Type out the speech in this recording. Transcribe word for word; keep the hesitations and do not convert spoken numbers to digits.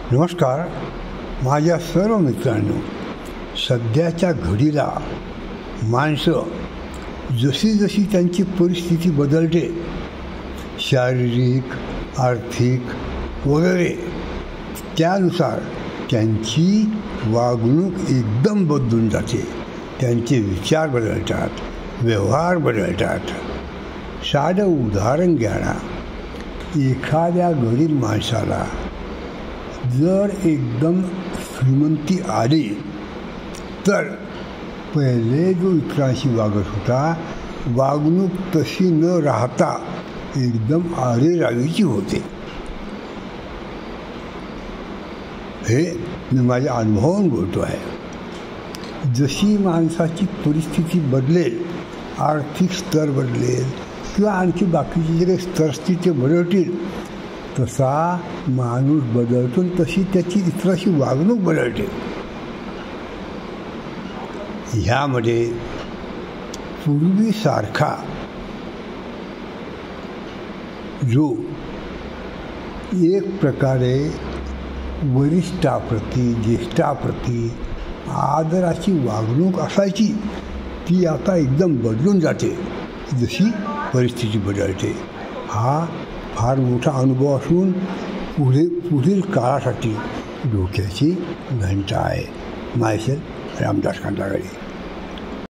नमस्कार माझ्या सर्व मित्रांनो, सध्याच्या घडीला माणसं जशी जशी त्यांची परिस्थिती बदलते, शारीरिक, आर्थिक वगैरे, त्यानुसार त्यांची वागणूक एकदम बदलून जाते. त्यांचे विचार बदलतात, व्यवहार बदलतात. साधं उदाहरण घ्या ना, एखाद्या गरीब माणसाला जर एकदम श्रीमंती आली तर पहिले जो इतरांशी वागत होता, वागणूक तशी न राहता एकदम आरेरावीची होते. हे मी माझ्या अनुभवावरून बोलतो आहे. जशी माणसाची परिस्थिती बदलेल, आर्थिक स्तर बदलेल किंवा आणखी बाकीचे जे काही स्तर असतील ते बदलतील, तसा माणूस बदलतो, तशी त्याची इतरांशी वागणूक बदलते. ह्यामध्ये पूर्वीसारखा जो एक प्रकारे वरिष्ठाप्रती, ज्येष्ठाप्रती आदराची वागणूक असायची, ती आता एकदम बदलून जाते जशी परिस्थिती बदलते. हा फार मोठा अनुभव असून पुढे पुढील काळासाठी डोक्याची घंटा आहे. मायसेल रामदास कांदागळे.